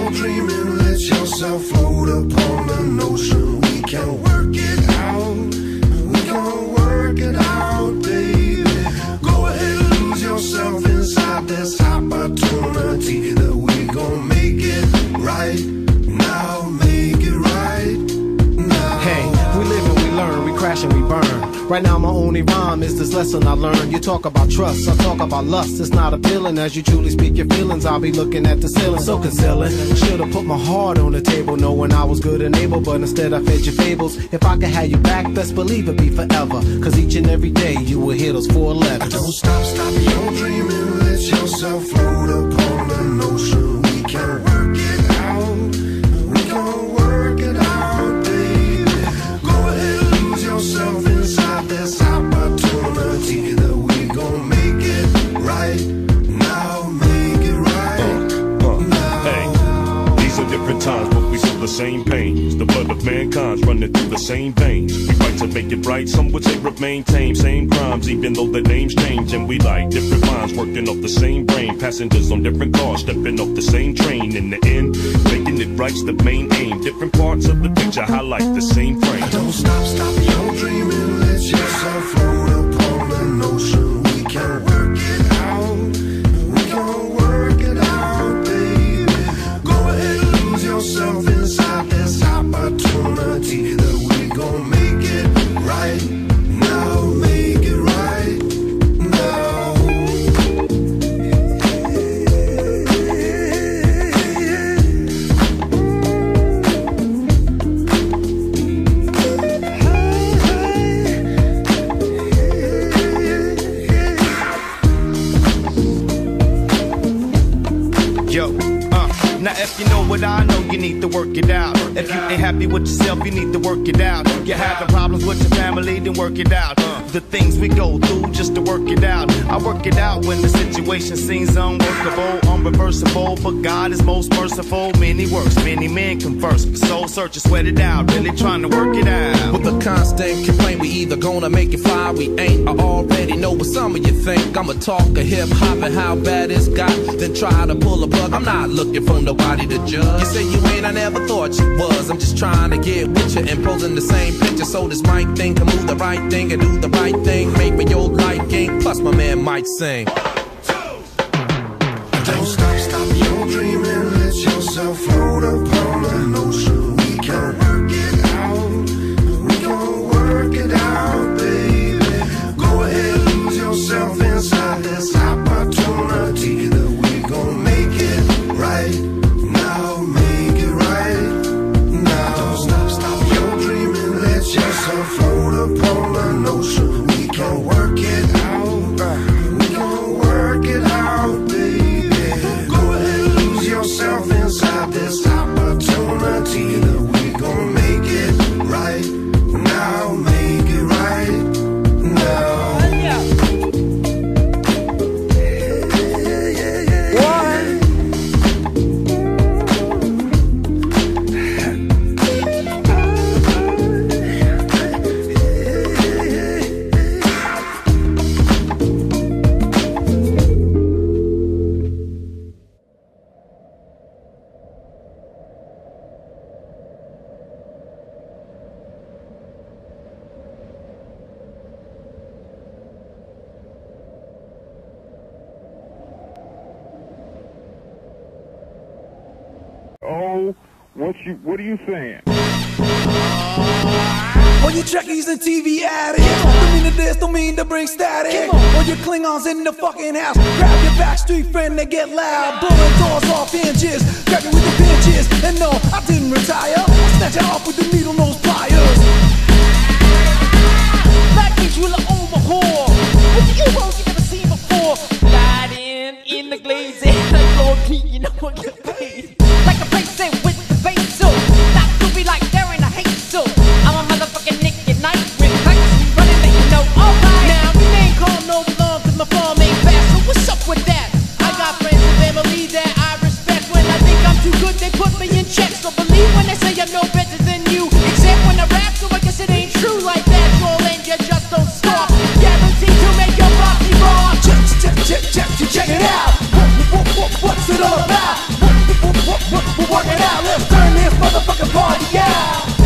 your dream and let yourself float upon an ocean. We can work it out. We can work it out, baby. Go ahead and lose yourself inside this opportunity that we gon' make it right now. Make it right now. Hey, we live and we learn, we crash and we burn. Right now my only rhyme is this lesson I learned. You talk about trust, I talk about lust. It's not appealing as you truly speak your feelings. I'll be looking at the ceiling, so concealing. Should've put my heart on the table, knowing I was good and able, but instead I fed your fables. If I could have you back, best believe it'd be forever. Cause each and every day you will hear those 4 letters. Don't stop your dream and let yourself float upon an ocean. We can work it out. We can work it out, baby. Go ahead and lose yourself inside this opportunity that we gon' make it right now. Make it right now. Hey, these are different times, but we feel the same pains. The blood of mankind's running through the same veins. We fight to make it right, some would say remain tame. Same crimes, even though the names change. And we like different minds working off the same brain. Passengers on different cars, stepping off the same train. In the end, making it right's the main aim. Different parts of the picture highlight the same frame. Don't stop your dream and let yourself float upon an ocean. We can work it out. We can work it out, baby. Go ahead and lose yourself inside this opportunity that we gon' make it right now. Make it right now. Yo, now if you know what I know, you need to work it out. If you ain't happy with yourself, you need to work it out. You're having problems with your family, then work it out. The things we go through just to work it out. I work it out when the situation seems unworkable, unreversible, but God is most merciful. Many works, many men converse, but soul searchers sweat it out, really trying to work it out. With a constant complaint, we either gonna make it fly, we ain't. I already know what some of you think. I'ma talk a hip hop and how bad it's got, then try to pull a plug. I'm not looking for nobody to judge. You say you ain't, I never thought you was. I'm just trying to get with you and posing the same picture, so this mic thing can move the right thing and do the right thing. Make me your liking, plus my man might sing. Don't stop your dream and let yourself float upon an ocean. We can work it out. We can work it out, baby. Go ahead and lose yourself inside this opportunity that we gon' make it right now. Make it right now. Don't stop your dream and let yourself float upon an ocean. We can work it out. We can work it out, baby. Go ahead and lose yourself inside this opportunity that we gon' make it right now. Make it right now. Oh, what are you saying? All you Trekkies and TV addicts, don't mean to this, don't mean to bring static. All you Klingons in the fucking house, grab your backstreet friend, they get loud, blowing doors off hinges, grab you with the pinches. And no, I didn't retire, I snatch it off with the needle nose pliers. Black beach will overhaul with the U-boats you never seen before. Riding in the glaze and like Lord P, you know what get paid. Like a face with the bass, so not to be like they're in a hate, so I'm a motherfucking Nick at night with legacy running that you know. Alright, now we ain't call no belong cause my farm ain't fast, so what's up with that? I got friends and family that I respect. When I think I'm too good, they put me in check. So believe when they say I'm no better than you, except when I rap, so I guess it ain't true like that. Troll and you just don't stop, guaranteed to make your body raw. Check it out. What's it all about? What Now let's turn this motherfucking party out.